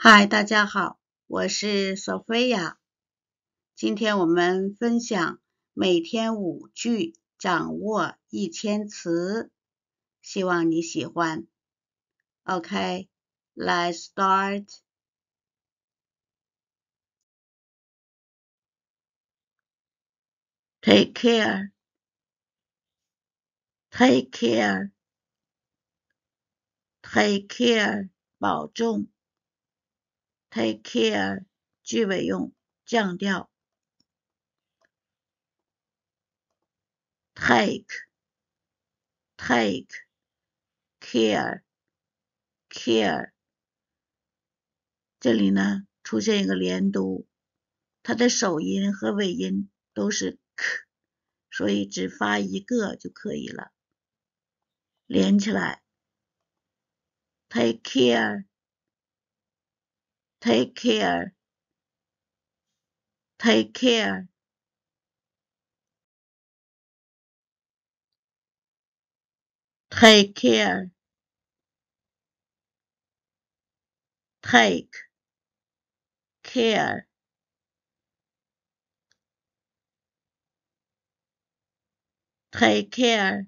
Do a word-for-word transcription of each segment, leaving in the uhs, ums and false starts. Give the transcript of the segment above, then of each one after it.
嗨，大家好，我是索菲亚。今天我们分享每天五句，掌握一千词，希望你喜欢。OK, let's start. Take care, take care, take care, 保重。Take care, 句尾用，降调。Take, take, care, care. 这里呢出现一个连读，它的首音和尾音都是 k， 所以只发一个就可以了。连起来 ，take care, take care, take care, take care, take care, take care,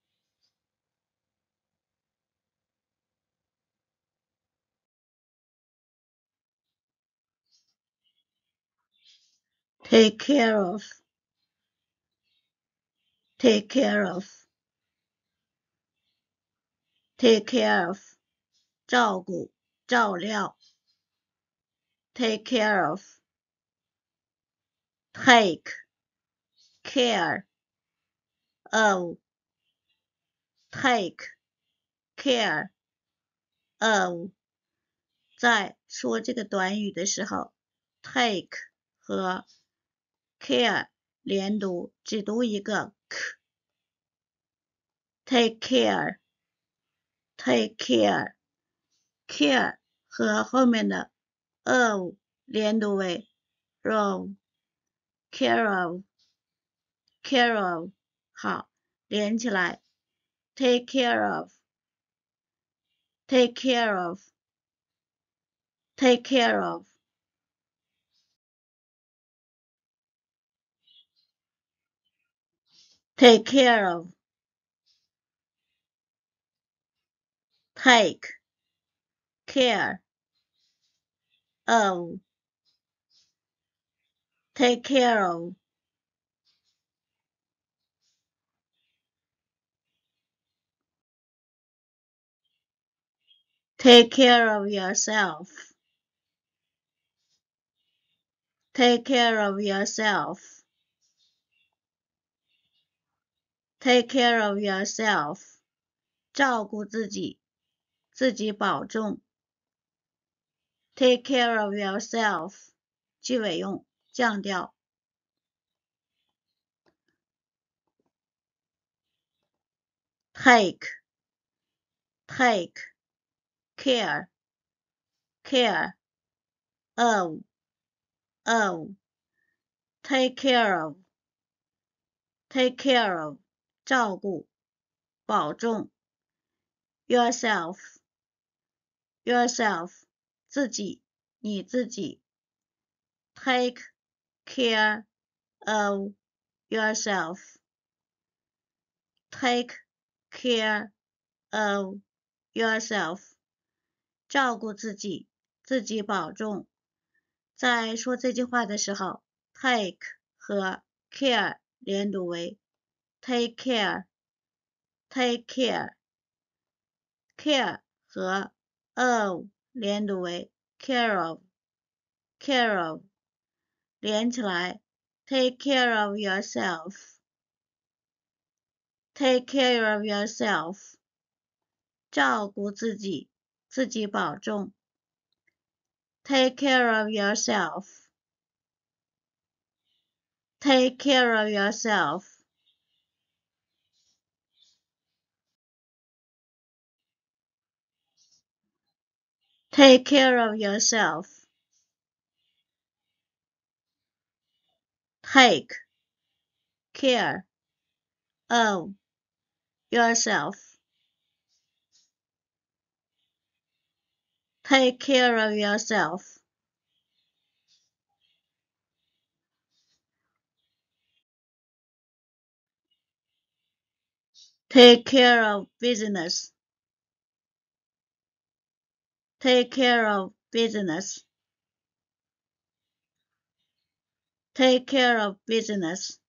take care of, take care of, take care of, 照顾，照料。take care of, take care of, take care of. 在说这个短语的时候 take 和 care 连读，只读一个 k。 take care, take care, care 和后面的 of 连读为 of, care of, care of. 好，连起来 take care of, take care of, take care of, take care of, take care of, take care of. Take care of yourself. Take care of yourself. Take care of yourself. 照顾自己，自己保重。Take care of yourself. 句尾用，降调。Take, take, care, care, of, of, take care of, take care of, 照顾，保重。Yourself, yourself, 自己，你自己。Take care of yourself. Take care of yourself. 照顾自己，自己保重。在说这句话的时候 take 和 care 连读为 take care, take care, care 和 of 连读为 care of, care of. 连起来 take care of yourself. Take care of yourself. 照顾自己，自己保重。Take care of yourself. Take care of yourself. Take care of yourself. Take care of yourself. Take care of yourself. Take care of business. Take care of business. Take care of business.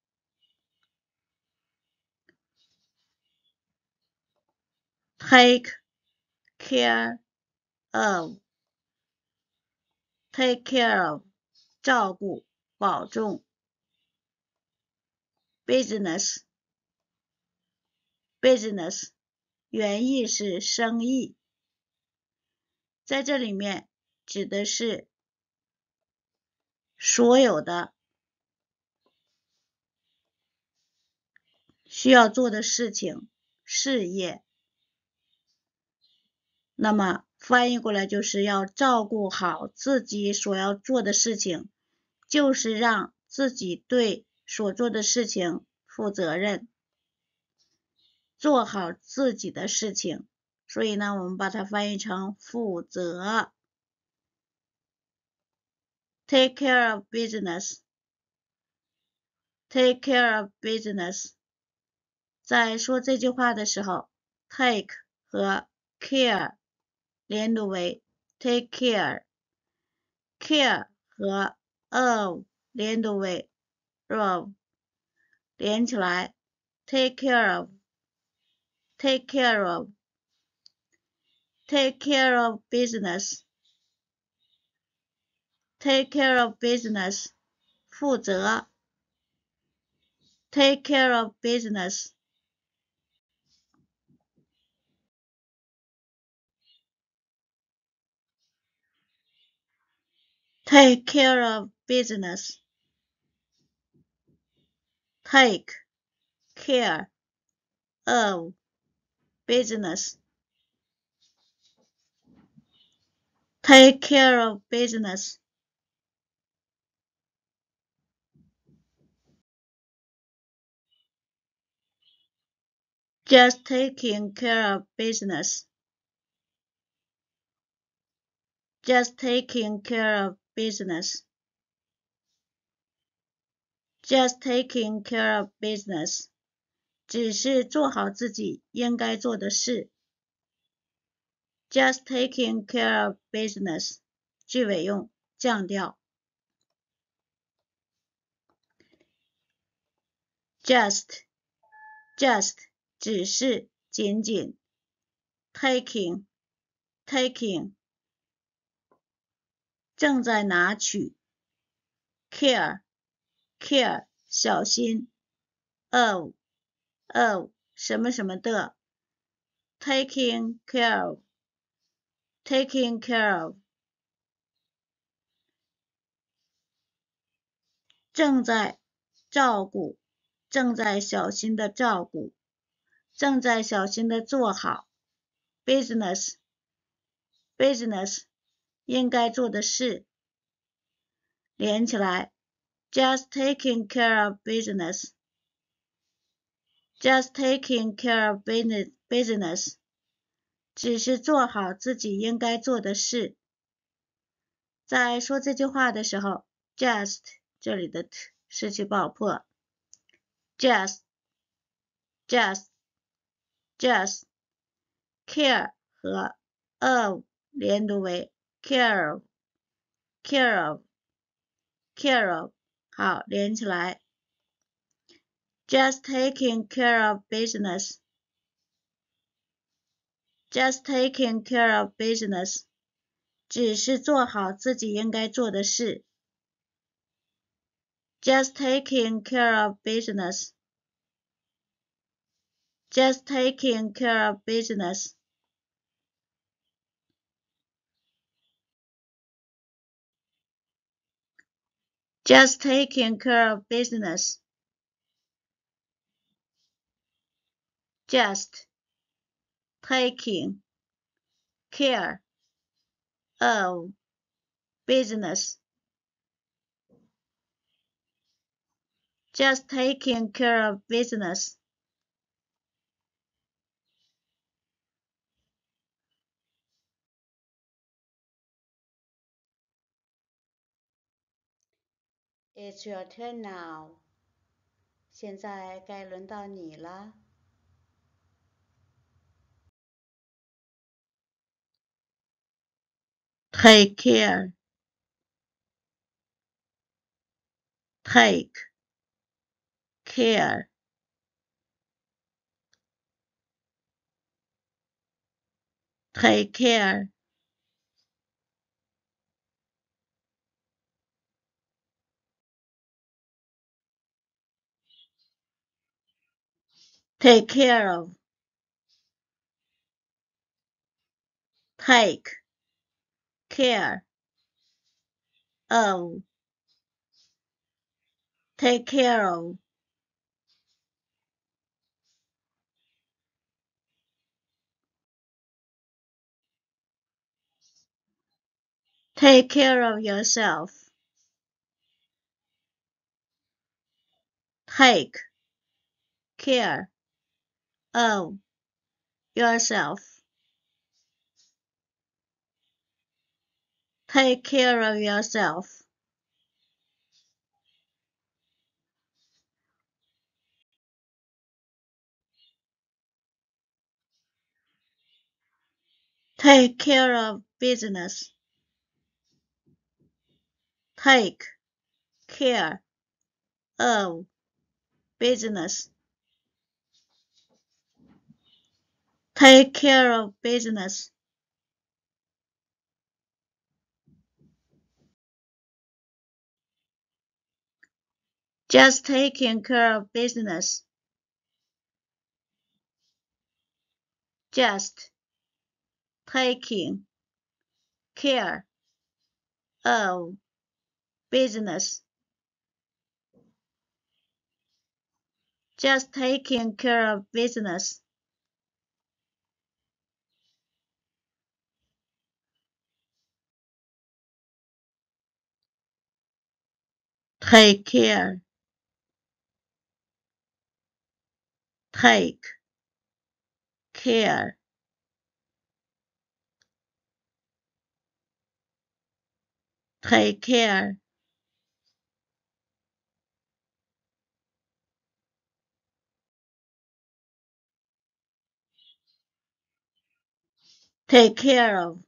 Take care of. Take care of. 照顾，保重。Business. Business. 原意是生意，在这里面指的是所有的需要做的事情、事业。那么翻译过来就是要照顾好自己所要做的事情，就是让自己对所做的事情负责任，做好自己的事情。所以呢，我们把它翻译成负责。Take care of business. Take care of business. 在说这句话的时候 ，take 和 care 连读为 take care， care 和 of 连读为 of， 连起来 take care of, take care of, take care of business, take care of business, 负责 take care of business. Take care of business. Take care of business. Take care of business. Just taking care of business. Just taking care of business. Just taking care of business. 只是做好自己应该做的事。Just taking care of business. 句尾用降调。Just, just 只是仅仅。Taking, taking 正在拿取。Care, care 小心。of, of 什么什么的。Taking care of, taking care of 正在照顾，正在小心的照顾，正在小心的做好。Business, business 应该做的事。连起来 just taking care of business, just taking care of business, business 只是做好自己应该做的事。在说这句话的时候 just 这里的 t 失去爆破 just, just, just care 和 of 连读为 care of, care of, care of 好，连起来 just taking care of business, just taking care of business 只是做好自己应该做的事。Just taking care of business, just taking care of business. Just taking care of business. Just taking care of business. Just taking care of business. It's your turn now. 现在该轮到你了。Take care. Take care. Take care. Take care of. Take care of. Take care of. Take care of yourself. Take care of yourself. Take care of yourself. Take care of business. Take care of business. Take care of business. Just taking care of business. Just taking care of business. Just taking care of business. Take care. Take care. Take care. Take care of.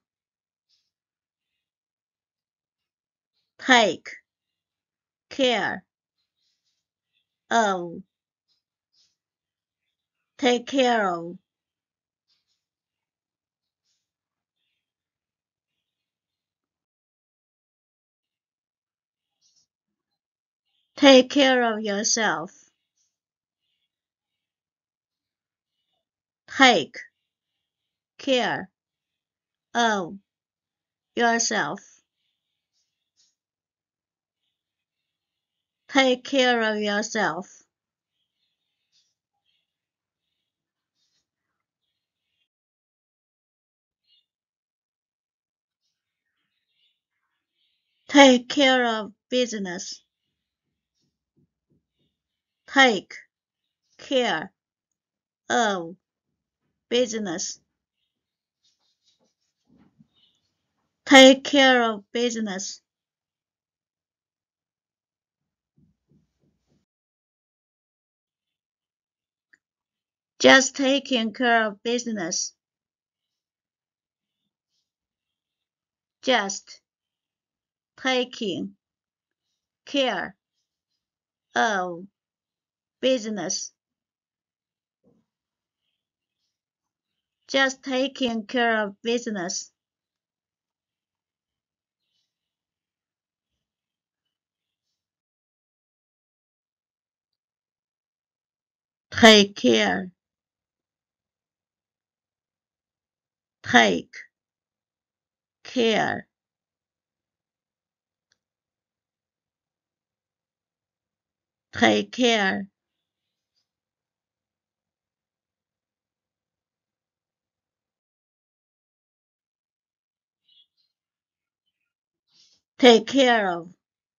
Take care of. Take care of. Take care of yourself. Take care of yourself. Take care of yourself. Take care of business. Take care of business. Take care of business. Just taking care of business. Just taking care of business. Just taking care of business. Take care. Take care. Take care. Take care of.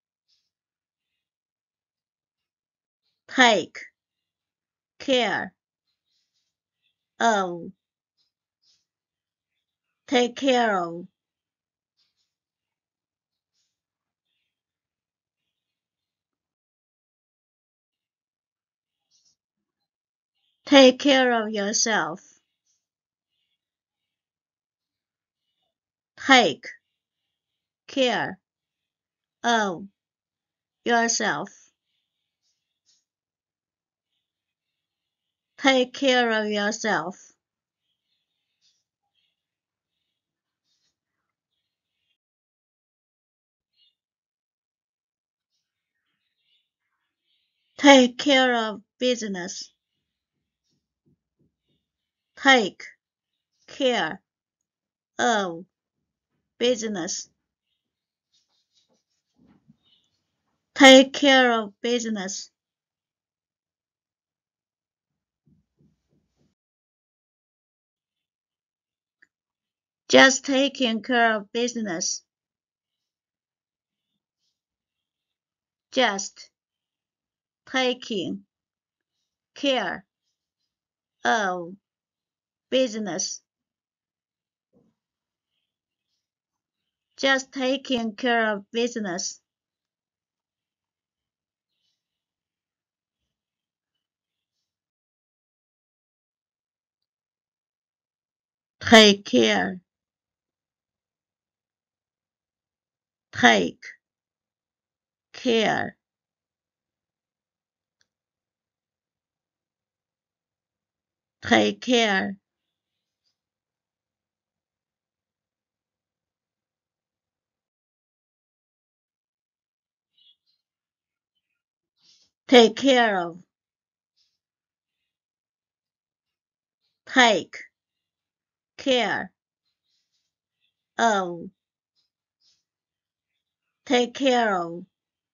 Take care of. Take care of. Take care of yourself. Take care of yourself. Take care of yourself. Take care of business. Take care of business. Take care of business. Just taking care of business. Just taking care of business. Just taking care of business. Take care. Take care. Take care. Take care of. Take care of. Take care of.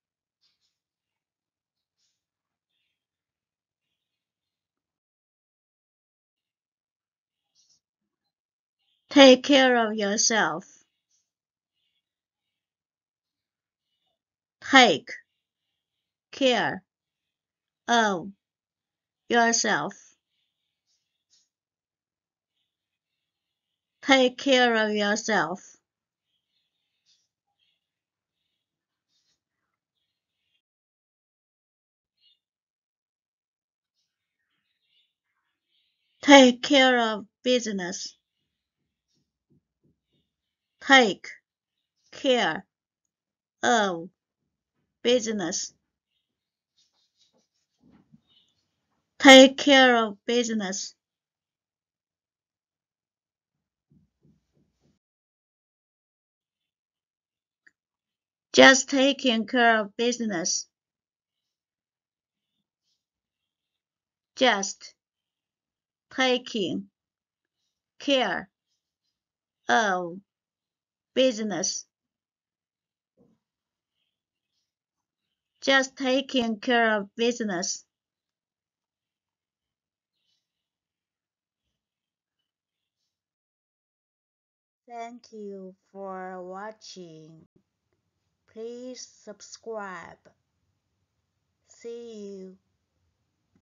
Take care of yourself. Take care of yourself. Take care of yourself. Take care of business. Take care of business. Take care of business. Just taking care of business. Just taking care of business. Just taking care of business. Thank you for watching. Please subscribe. See you.